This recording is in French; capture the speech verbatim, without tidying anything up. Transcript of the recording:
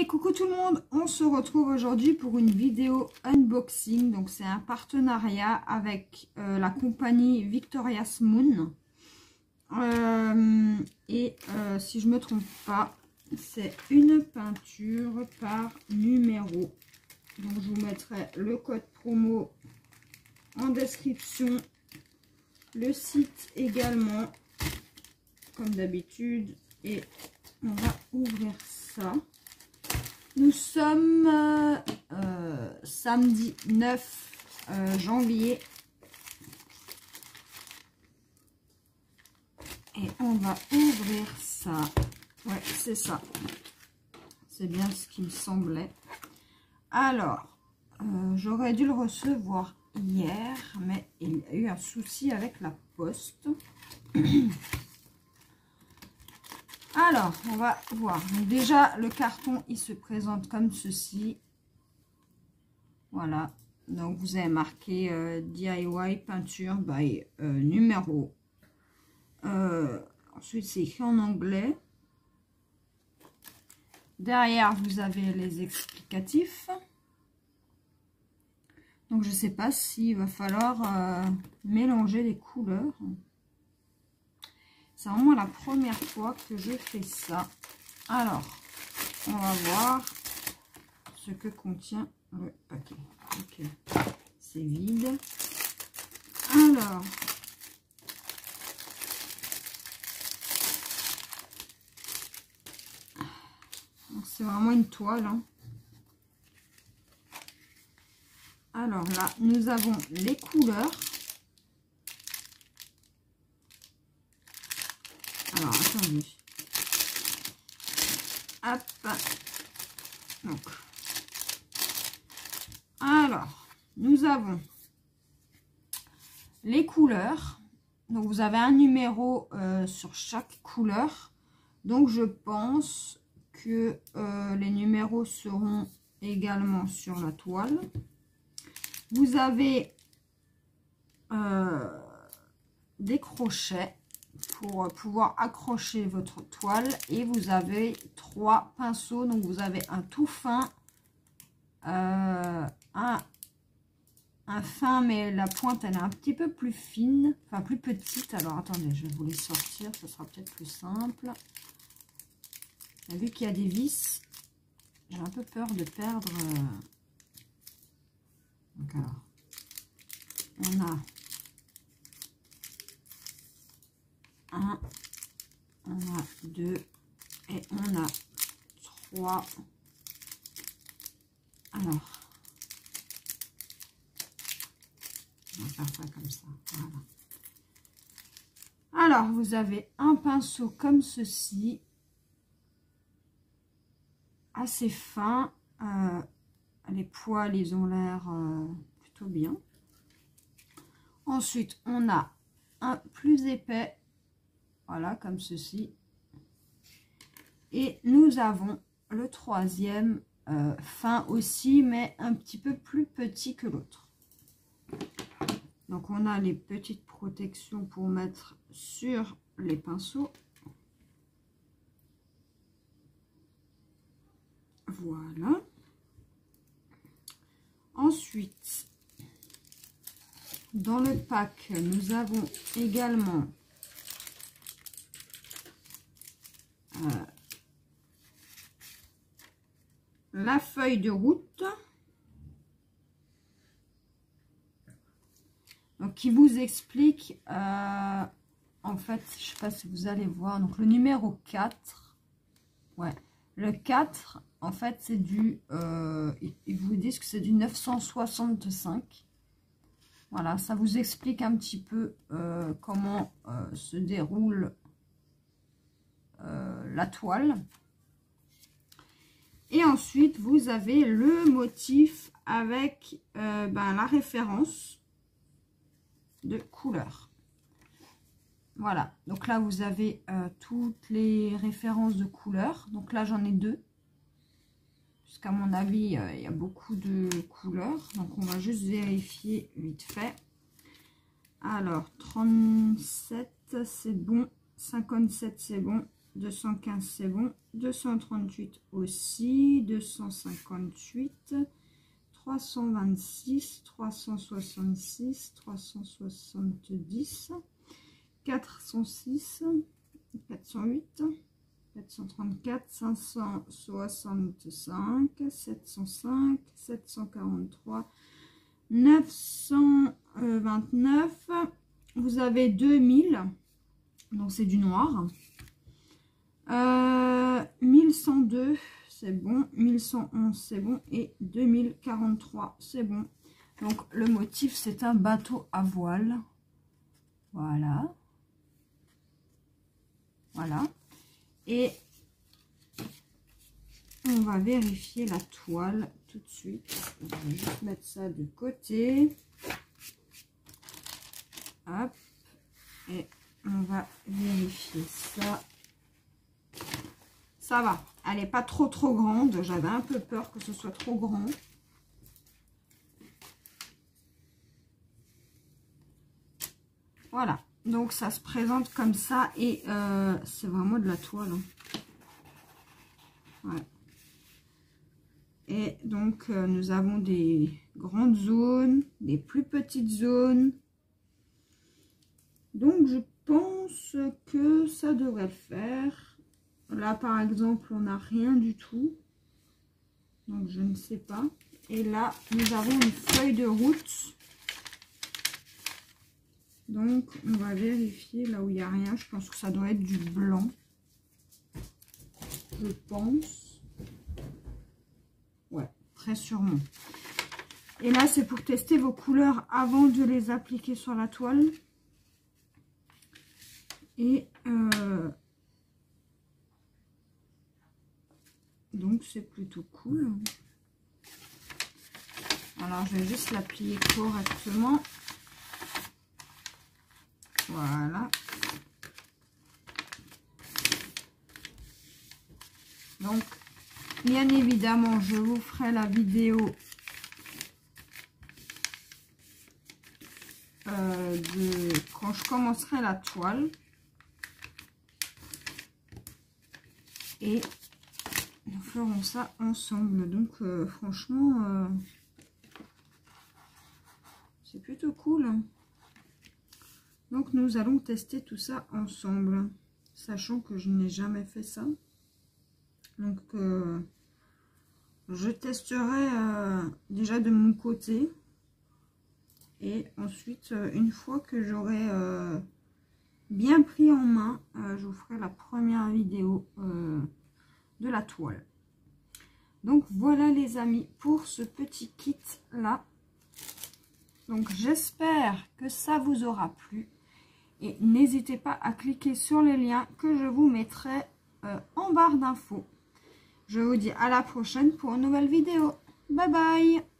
Allez, coucou tout le monde, on se retrouve aujourd'hui pour une vidéo unboxing. Donc c'est un partenariat avec euh, la compagnie Victoria's Moon. Euh, et euh, si je me trompe pas, c'est une peinture par numéro. Donc je vous mettrai le code promo en description. Le site également, comme d'habitude. Et on va ouvrir ça. Nous sommes euh, euh, samedi neuf euh, janvier. Et on va ouvrir ça. Ouais, c'est ça. C'est bien ce qui me semblait. Alors, euh, j'aurais dû le recevoir hier, mais il y a eu un souci avec la poste. Alors, on va voir. Donc déjà, le carton, il se présente comme ceci. Voilà. Donc, vous avez marqué euh, D I Y peinture by euh, numéro. Euh, ensuite, c'est écrit en anglais. Derrière, vous avez les explicatifs. Donc, je ne sais pas s'il va falloir euh, mélanger les couleurs. C'est vraiment la première fois que je fais ça. Alors, on va voir ce que contient le paquet. Ok, c'est vide. Alors, c'est vraiment une toile. Hein. Alors là, nous avons les couleurs. Alors, attendez. Hop. Donc. Alors, nous avons les couleurs. Donc, vous avez un numéro euh, sur chaque couleur. Donc, je pense que euh, les numéros seront également sur la toile. Vous avez euh, des crochets pour pouvoir accrocher votre toile, et vous avez trois pinceaux. Donc vous avez un tout fin, euh, un, un fin, mais la pointe elle est un petit peu plus fine, enfin plus petite. Alors attendez, je vais vous les sortir, ce sera peut-être plus simple. Vu qu'il y a des vis, j'ai un peu peur de perdre. Euh... Donc alors, on a un, on a deux et on a trois. Alors, on va faire ça comme ça. Voilà. Alors, vous avez un pinceau comme ceci, assez fin. Euh, les poils, ils ont l'air euh, plutôt bien. Ensuite, on a un plus épais. Voilà, comme ceci. Et nous avons le troisième, euh, fin aussi, mais un petit peu plus petit que l'autre. Donc, on a les petites protections pour mettre sur les pinceaux. Voilà. Ensuite, dans le pack, nous avons également Euh, la feuille de route, donc qui vous explique euh, en fait, je sais pas si vous allez voir, donc le numéro quatre, ouais, le quatre en fait c'est du euh, ils vous disent que c'est du neuf cent soixante-cinq. Voilà, ça vous explique un petit peu euh, comment euh, se déroule Euh, la toile. Et ensuite vous avez le motif avec euh, ben, la référence de couleur. Voilà, donc là vous avez euh, toutes les références de couleurs. Donc là j'en ai deux, puisqu'à mon avis euh, il y a beaucoup de couleurs. Donc on va juste vérifier vite fait. Alors trente-sept c'est bon, cinquante-sept c'est bon, deux cent quinze, c'est bon. deux cent trente-huit aussi. deux cent cinquante-huit. trois cent vingt-six, trois cent soixante-six, trois cent soixante-dix. quatre cent six, quatre cent huit, quatre cent trente-quatre, cinq cent soixante-cinq, sept cent cinq, sept cent quarante-trois, neuf cent vingt-neuf. Vous avez deux mille, donc c'est du noir. Euh, mille cent deux, c'est bon. mille cent onze, c'est bon. Et deux mille quarante-trois, c'est bon. Donc le motif, c'est un bateau à voile. Voilà. Voilà. Et on va vérifier la toile tout de suite. Je vais juste mettre ça de côté. Hop. Et on va vérifier ça. Ça va. Elle n'est pas trop trop grande. J'avais un peu peur que ce soit trop grand. Voilà. Donc ça se présente comme ça. Et euh, c'est vraiment de la toile. Hein. Ouais. Et donc euh, nous avons des grandes zones, des plus petites zones. Donc je pense que ça devrait le faire. Là par exemple on n'a rien du tout. Donc je ne sais pas. Et là nous avons une feuille de route. Donc on va vérifier là où il n'y a rien. Je pense que ça doit être du blanc. Je pense. Ouais, très sûrement. Et là c'est pour tester vos couleurs avant de les appliquer sur la toile. Et euh, donc c'est plutôt cool. Alors je vais juste la plier correctement. Voilà. Donc bien évidemment je vous ferai la vidéo euh, de quand je commencerai la toile. Et nous ferons ça ensemble. Donc euh, franchement, euh, c'est plutôt cool. Hein. Donc nous allons tester tout ça ensemble. Sachant que je n'ai jamais fait ça. Donc euh, je testerai euh, déjà de mon côté. Et ensuite, euh, une fois que j'aurai euh, bien pris en main, euh, je vous ferai la première vidéo euh, de la toile. Donc voilà les amis pour ce petit kit là. Donc j'espère que ça vous aura plu et n'hésitez pas à cliquer sur les liens que je vous mettrai euh, en barre d'infos. Je vous dis à la prochaine pour une nouvelle vidéo. Bye bye.